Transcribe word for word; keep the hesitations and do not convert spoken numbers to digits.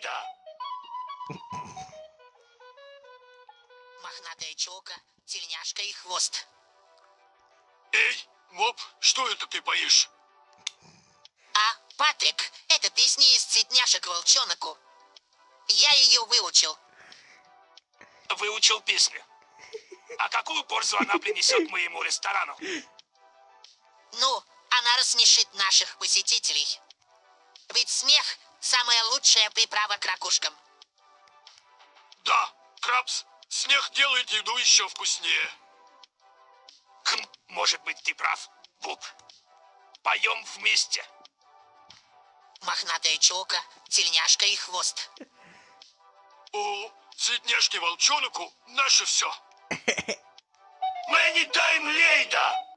Лейда. Мохнатая челка, тельняшка и хвост. Эй, Моб, что это ты поешь? А, Патрик, это песня из «Цветняшек волчонку». Я ее выучил. Выучил песню. А какую пользу она принесет моему ресторану? Ну, она рассмешит наших посетителей. Ведь смех – самая лучшая приправа к ракушкам. Да, Крабс, смех делает еду еще вкуснее. Хм, может быть, ты прав, Буб. Поем вместе. Мохнатая челка, тельняшка и хвост. О, цветняшки волчонку наше все. Мы не даем Лейда!